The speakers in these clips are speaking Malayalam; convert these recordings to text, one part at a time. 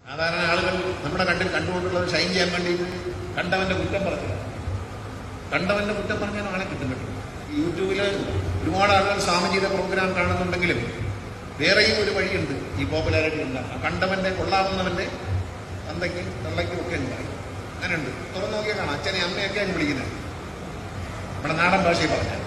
സാധാരണ ആളുകൾ നമ്മുടെ കണ്ടുകൊണ്ടുള്ളത് ഷൈൻ ചെയ്യാൻ വേണ്ടിയിട്ട് കണ്ടവന്റെ കുറ്റം പറഞ്ഞില്ല. കണ്ടവന്റെ കുറ്റം പറഞ്ഞാൽ ആളെ കിട്ടും കേട്ടോ. യൂട്യൂബിൽ ഒരുപാട് ആളുകൾ സ്വാമിജിയുടെ പ്രോഗ്രാം കാണുന്നുണ്ടെങ്കിലും വേറെയും ഒരു വഴിയുണ്ട് ഈ പോപ്പുലാരിറ്റി ഉണ്ടാകും. കണ്ടവന്റെ കൊള്ളാവുന്നവന്റെ തന്തയ്ക്കും തള്ളയ്ക്കും ഒക്കെ ഉണ്ടായി. അങ്ങനെയുണ്ട്. തുറന്നു നോക്കിയാൽ കാണാം. അച്ഛനെ അമ്മയൊക്കെയാണ് വിളിക്കുന്നത്, നമ്മുടെ നാടൻ ഭാഷയിൽ പറഞ്ഞാൽ.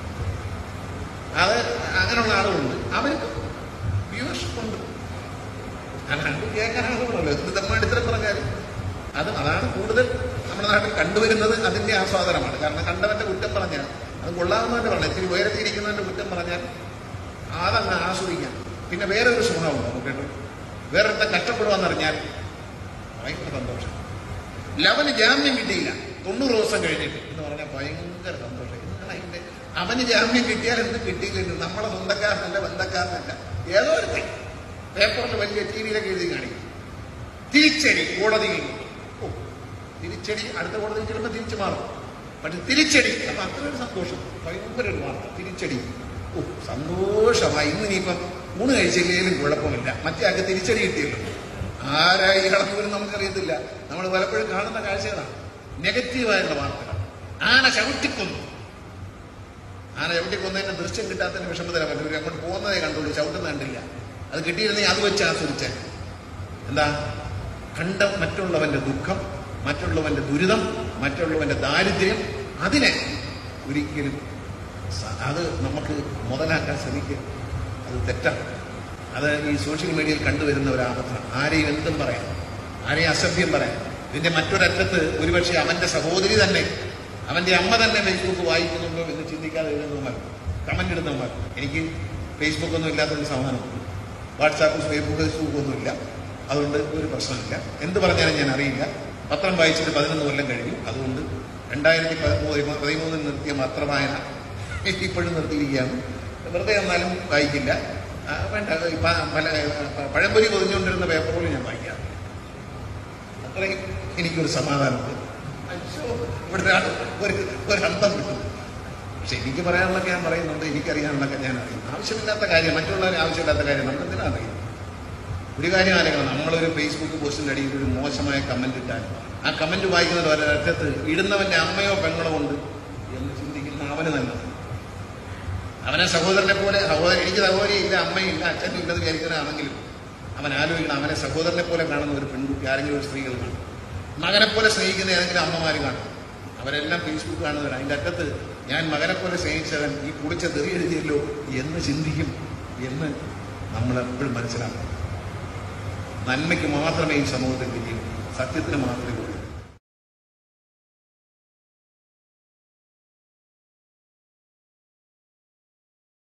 അത് അങ്ങനെയുള്ള ആളുകളുണ്ട്. അവർക്ക് വ്യൂവർഷിപ്പ് ഉണ്ട്. അല്ലാണ്ട് കേൾക്കാൻ ആളുകളല്ലോ. ഇത്രയും പറഞ്ഞാൽ അതാണ് കൂടുതൽ നമ്മുടെ നാട്ടിൽ കണ്ടുവരുന്നത്. അതിന്റെ ആസ്വാദനമാണ്. കാരണം കണ്ടവന്റെ കുറ്റം പറഞ്ഞാൽ അത് കൊള്ളാവുന്നവന്റെ പറഞ്ഞാൽ ഇത്തിരി ഉയരത്തിരിക്കുന്നവന്റെ കുറ്റം പറഞ്ഞാൽ അതങ്ങ് ആസ്വദിക്കാം. പിന്നെ വേറെ ഒരു സുഖമുണ്ട് കേട്ടോ. വേറൊരുത്ത കഷ്ടപ്പെടുവാന്നറിഞ്ഞാൽ ഭയങ്കര സന്തോഷം. അവന് ജാമ്യം കിട്ടിയില്ല 90 ദിവസം കഴിഞ്ഞിട്ട് എന്ന് പറഞ്ഞാൽ ഭയങ്കര സന്തോഷം. അതിന്റെ അവന് ജാമ്യം കിട്ടിയാൽ എന്ത് കിട്ടിയില്ല. നമ്മളെ സ്വന്തക്കാരനല്ല, ബന്ധക്കാരനല്ല, ഏതോ ഒരു പേപ്പറിൽ വലിയ ടിവിയിലൊക്കെ എഴുതി കാണിക്കും. തിരിച്ചടി കോടതിയിൽ. തിരിച്ചടി അടുത്ത കോടതിയിൽ ചെല്ലുമ്പോൾ തിരിച്ചു മാറും. പക്ഷെ തിരിച്ചടി അപ്പൊ അത്രയൊരു സന്തോഷം. ഭയങ്കര ഒരു വാർത്ത. തിരിച്ചടി. സന്തോഷമായി. ഇന്നിനിയിപ്പം ഊണ് കഴിച്ചില്ലെങ്കിലും കുഴപ്പമില്ല, മറ്റേ ആൾക്ക് തിരിച്ചടി കിട്ടിയല്ലോ. ആരായി ഇളപ്പോലും നമുക്കറിയത്തില്ല. നമ്മൾ പലപ്പോഴും കാണുന്ന കാഴ്ചകളാണ് നെഗറ്റീവായിട്ടുള്ള വാർത്തകൾ. ആന ചവിട്ടിക്കൊന്നു. ആന ചവിട്ടിക്കൊന്നതിന്റെ ദൃശ്യം കിട്ടാത്തതിന് വിഷമതല പറ്റും. അങ്ങോട്ട് പോകുന്നതേ കണ്ടുള്ളൂ, ചവിട്ടുന്ന കണ്ടില്ല. അത് കിട്ടിയിരുന്നെങ്കിൽ അത് വെച്ച് ആസ്വദിച്ചാൽ എന്താ കണ്ട മറ്റുള്ളവന്റെ ദുഃഖം, മറ്റുള്ളവന്റെ ദുരിതം, മറ്റുള്ളവന്റെ ദാരിദ്ര്യം, അതിനെ ഒരിക്കലും അത് നമുക്ക് മുതലാക്കാൻ ശ്രമിക്കുക. അത് തെറ്റാണ്. അത് ഈ സോഷ്യൽ മീഡിയയിൽ കണ്ടുവരുന്ന ഒരു ആപത്താണ്. ആരെയും എന്തും പറയാം, ആരെയും അസഭ്യം പറയാം. ഇതിന്റെ മറ്റൊരറ്റത്ത് ഒരുപക്ഷെ അവന്റെ സഹോദരി തന്നെ, അവന്റെ അമ്മ തന്നെ ഫേസ്ബുക്ക് വായിക്കുന്നുണ്ടോ എന്ന് ചിന്തിക്കാതെ എഴുതുന്നവന്മാർ, കമന്റ് ഇടുന്നവന്മാർ. എനിക്ക് ഫേസ്ബുക്ക് ഒന്നും ഇല്ലാത്തൊരു സമാധാനമുണ്ട്. വാട്സാപ്പ് ഫേസ്ബുക്ക് ഒന്നുമില്ല, അതുകൊണ്ട് ഒരു പ്രശ്നമില്ല. എന്ത് പറഞ്ഞാലും ഞാൻ അറിയില്ല. പത്രം വായിച്ചിട്ട് 11 കൊല്ലം കഴിഞ്ഞു. അതുകൊണ്ട് 2013 നിർത്തിയ പത്രവായന ഇപ്പോഴും നിർത്തിയിരിക്കുകയാണ്. വെറുതെ എന്നാലും വായിക്കില്ല. വേണ്ട, പഴംപൊരി പൊതിഞ്ഞുകൊണ്ടിരുന്ന പേപ്പറുകൾ ഞാൻ വായിക്കാം. അത്രയും എനിക്കൊരു സമാധാനമുണ്ട്. ഇവിടെ ഒരന്തം കിട്ടും. പക്ഷെ എനിക്ക് പറയാനുള്ളതൊക്കെ ഞാൻ പറയുന്നുണ്ട്, എനിക്കറിയാനുള്ളതൊക്കെ ഞാൻ അറിയും. ആവശ്യമില്ലാത്ത കാര്യം, മറ്റുള്ളവരെ ആവശ്യമില്ലാത്ത കാര്യം നമ്മൾ എന്തിനാ അറിയും? ഒരു കാര്യം ആലോചിക്കണം. നമ്മളൊരു ഫേസ്ബുക്ക് പോസ്റ്റിന്റെ അടിയിൽ ഒരു മോശമായ കമന്റ് ഇട്ടാൽ ആ കമന്റ് വായിക്കുന്നത് ഒരറ്റത്ത് ഇടുന്നവന്റെ അമ്മയോ പെങ്ങളോ ഉണ്ട് എന്ന് ചിന്തിക്കുന്ന അവന് നല്ലത്. അവനെ സഹോദരനെ പോലെ, എനിക്ക് സഹോദരി ഇല്ല, അമ്മയില്ല, അച്ഛനും ഇല്ലെന്ന് വിചാരിക്കുന്നതാണെങ്കിലും അവൻ ആലോചിക്കണം. അവനെ സഹോദരനെ പോലെ കാണുന്ന ഒരു പെൺകുട്ടി, ആരെങ്കിലും ഒരു സ്ത്രീകൾ കാണും. മകനെ പോലെ സ്നേഹിക്കുന്ന ഏതെങ്കിലും അമ്മമാർ കാണും. അവരെല്ലാം ഫേസ്ബുക്ക് കാണുന്നവരാണ്. അതിൻ്റെ അറ്റത്ത് ഞാൻ മകനെ പോലെ സ്നേഹിച്ചവൻ ഈ കുടിച്ച തെറി എഴുതിയല്ലോ എന്ന് ചിന്തിക്കും എന്ന് നമ്മളെപ്പോഴും മനസ്സിലാക്കണം. നന്മയ്ക്ക് മാത്രമേ ഈ സമൂഹത്തിൽ വിജയം, സത്യത്തിന് മാത്രമേ